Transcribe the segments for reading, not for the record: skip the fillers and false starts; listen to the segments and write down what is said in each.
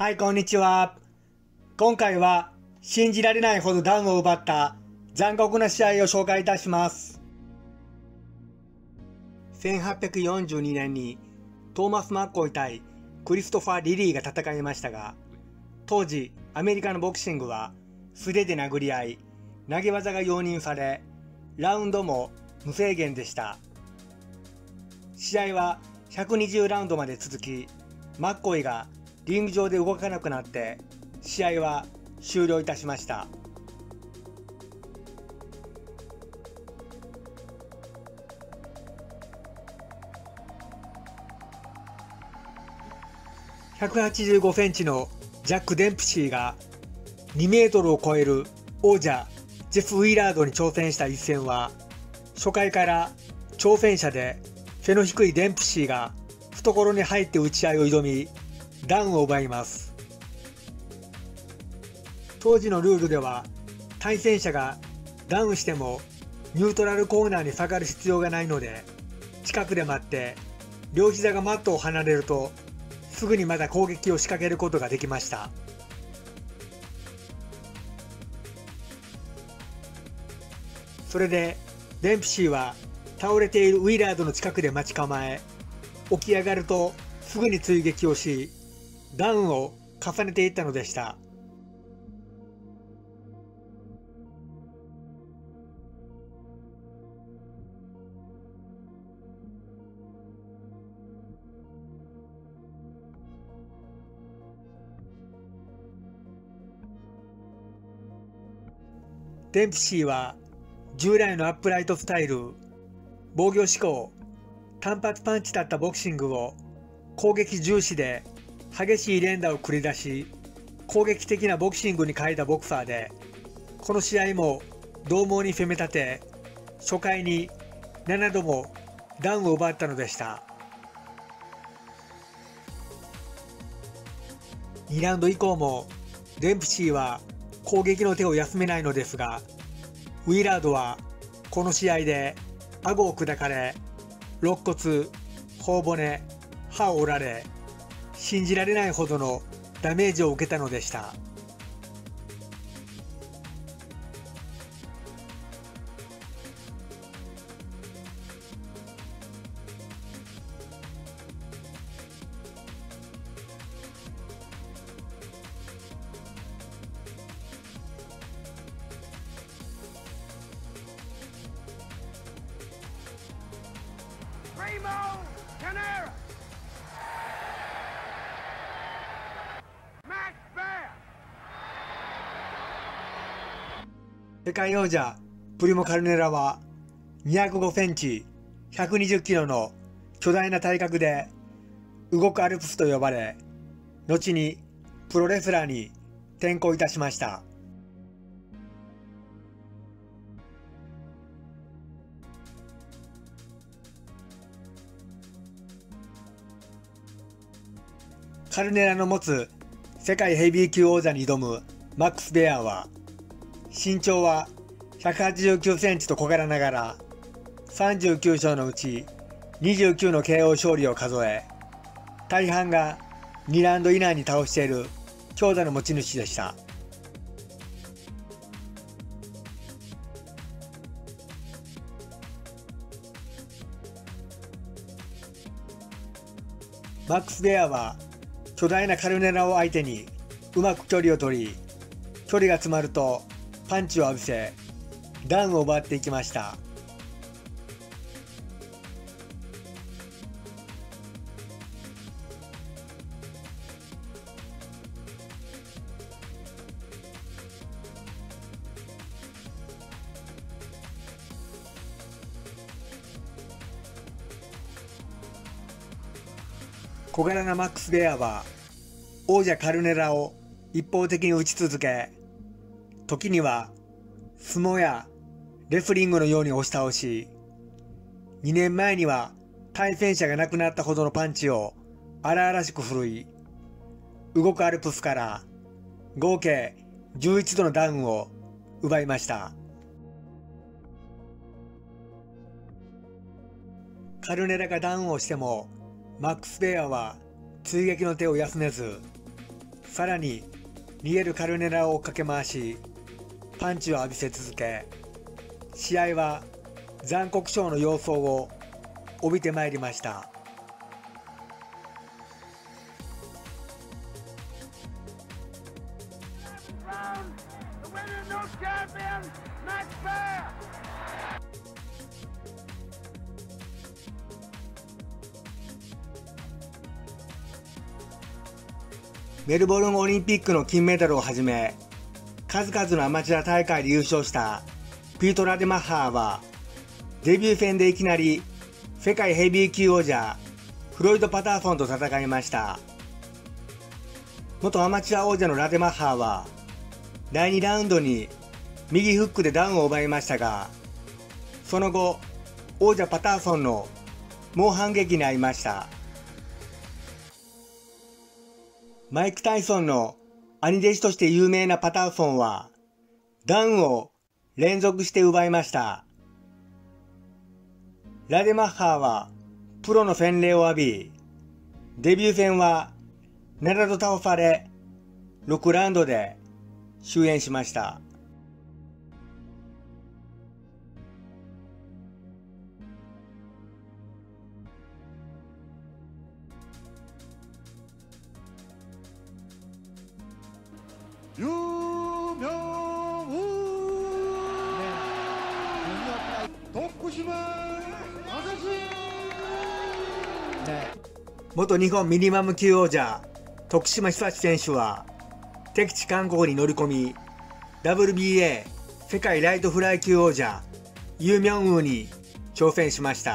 はい、こんにちは。今回は信じられないほどダウンを奪った残酷な試合を紹介いたします。1842年にトーマス・マッコイ対クリストファー・リリーが戦いましたが、当時アメリカのボクシングは素手で殴り合い、投げ技が容認され、ラウンドも無制限でした。試合は120ラウンドまで続き、マッコイがリング上で動かなくなって試合は終了いたしました。185センチのジャック・デンプシーが2メートルを超える王者ジェフ・ウィラードに挑戦した一戦は、初回から挑戦者で背の低いデンプシーが懐に入って打ち合いを挑み、ダウンを奪います。当時のルールでは、対戦者がダウンしてもニュートラルコーナーに下がる必要がないので、近くで待って両膝がマットを離れるとすぐにまた攻撃を仕掛けることができました。それでデンプシーは倒れているウィラードの近くで待ち構え、起き上がるとすぐに追撃をし、ダウンを重ねていったのでした。デンプシーは従来のアップライトスタイル、防御志向、単発パンチだったボクシングを攻撃重視で激しい連打を繰り出し、攻撃的なボクシングに変えたボクサーで、この試合も獰猛に攻め立て、初回に7度もダウンを奪ったのでした。2ラウンド以降もデンプシーは攻撃の手を休めないのですが、ウィラードはこの試合で顎を砕かれ、肋骨、頬骨、歯を折られ、信じられないほどのダメージを受けたのでした。世界王者プリモ・カルネラは205センチ、120キロの巨大な体格で動くアルプスと呼ばれ、後にプロレスラーに転向いたしました。カルネラの持つ世界ヘビー級王座に挑むマックス・ベアは、身長は189センチと小柄ながら、39勝のうち29の KO 勝利を数え、大半が2ラウンド以内に倒している強打の持ち主でした。マックス・ベアは巨大なカルネラを相手にうまく距離を取り、距離が詰まるとパンチを浴びせ、ダウンを奪っていきました。小柄なマックス・ベアは王者カルネラを一方的に打ち続け、時には相撲やレスリングのように押し倒し、2年前には対戦者が亡くなったほどのパンチを荒々しく振るい、動くアルプスから合計11度のダウンを奪いました。カルネラがダウンをしてもマックス・ベアは追撃の手を休めず、 さらに逃げるカルネラを追っかけ回し、パンチを浴びせ続け、試合は残酷ショーの様相を帯びてまいりました。メルボルンオリンピックの金メダルをはじめ、数々のアマチュア大会で優勝したピート・ラデマッハーは、デビュー戦でいきなり世界ヘビー級王者フロイド・パターソンと戦いました。元アマチュア王者のラデマッハーは、第2ラウンドに右フックでダウンを奪いましたが、その後、王者パターソンの猛反撃に遭いました。マイク・タイソンの兄弟子として有名なパターソンは、ダウンを連続して奪いました。ラデマッハーはプロの洗礼を浴び、デビュー戦は7度倒され、6ラウンドで終演しました。 유명우徳島正史元日本ミニマム級王者徳島久志選手は敵地韓国に乗り込み WBA 世界ライトフライ級王者ユー・ミョンウーに挑戦しました。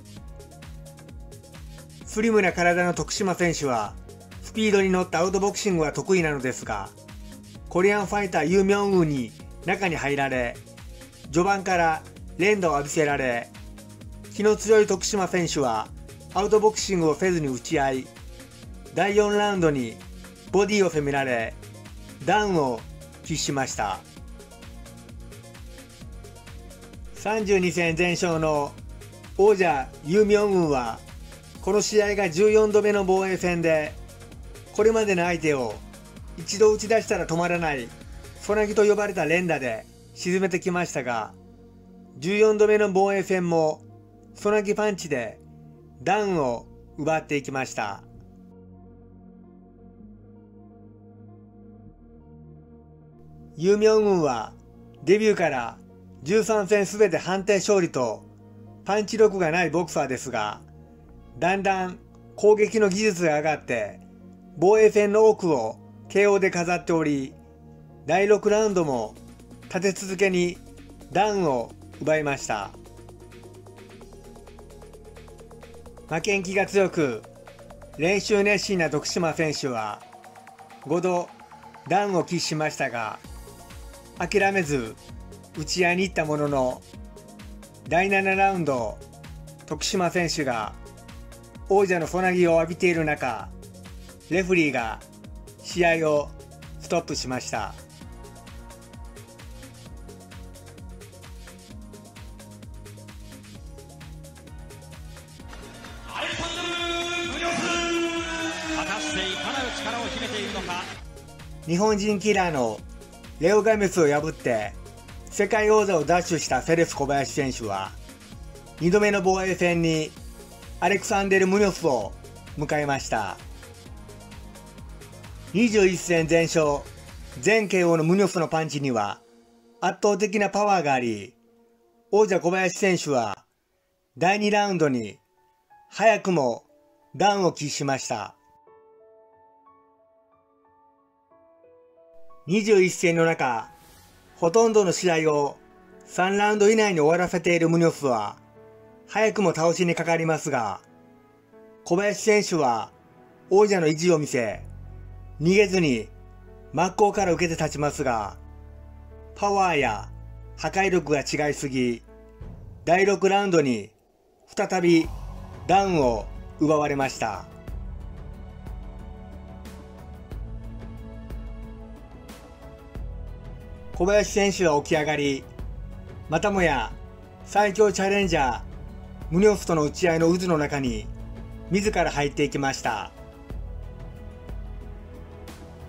スリムな体の徳島選手はスピードに乗ったアウトボクシングが得意なのですが、コリアンファイターユー・ミョンウーに中に入られ、序盤から連打を浴びせられ、気の強い徳島選手はアウトボクシングをせずに打ち合い、第4ラウンドにボディを攻められ、ダウンを喫しました。32戦全勝の王者ユー・ミョンウーは、この試合が14度目の防衛戦で、これまでの相手を一度打ち出したら止まらないソナギと呼ばれた連打で沈めてきましたが、14度目の防衛戦もソナギパンチでダウンを奪っていきました。ユー・ミョンウンはデビューから13戦すべて判定勝利とパンチ力がないボクサーですが、だんだん攻撃の技術が上がって防衛戦の多くをKO で飾っており、第6ラウンドも立て続けにダウンを奪いました。負けん気が強く練習熱心な徳島選手は5度ダウンを喫しましたが、諦めず打ち合いに行ったものの、第7ラウンド徳島選手が王者のソナギを浴びている中、レフリーが試合をストップしました。 果たしていかなる力を秘めているのか。 日本人キラーのレオ・ガメスを破って世界王座を奪取したセレス小林選手は、2度目の防衛戦にアレクサンデル・ムニョスを迎えました。21戦全勝、全 KO のムニョスのパンチには圧倒的なパワーがあり、王者小林選手は第2ラウンドに早くもダウンを喫しました。21戦の中、ほとんどの試合を3ラウンド以内に終わらせているムニョスは早くも倒しにかかりますが、小林選手は王者の意地を見せ、逃げずに真っ向から受けて立ちますが、パワーや破壊力が違いすぎ、第6ラウンドに再びダウンを奪われました。小林選手は起き上がり、またもや最強チャレンジャームニョスとの打ち合いの渦の中に自ら入っていきました。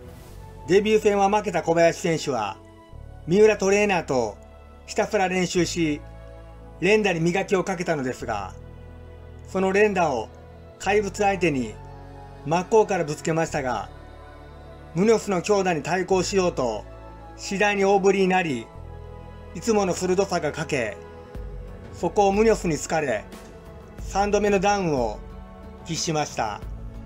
デビュー戦は負けた小林選手は、三浦トレーナーとひたすら練習し、連打に磨きをかけたのですが、その連打を怪物相手に真っ向からぶつけましたが、ムニョスの強打に対抗しようと次第に大振りになり、いつもの鋭さが欠け、そこをムニョスに突かれ、3度目のダウンを喫しました。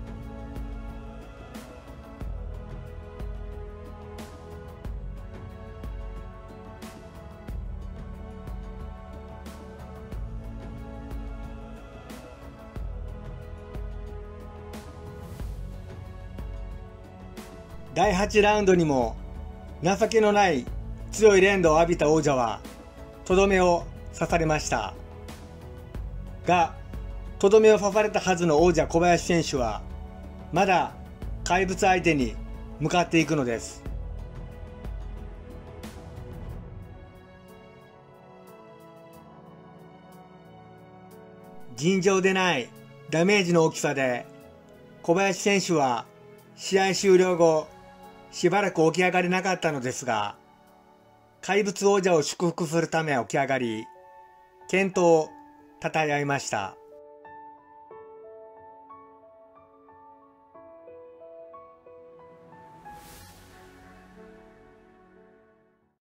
第8ラウンドにも情けのない強い連打を浴びた王者はとどめを刺されましたが、とどめを刺されたはずの王者小林選手はまだ怪物相手に向かっていくのです。尋常でないダメージの大きさで小林選手は試合終了後しばらく起き上がれなかったのですが、怪物王者を祝福するため起き上がり、健闘を称え合いました。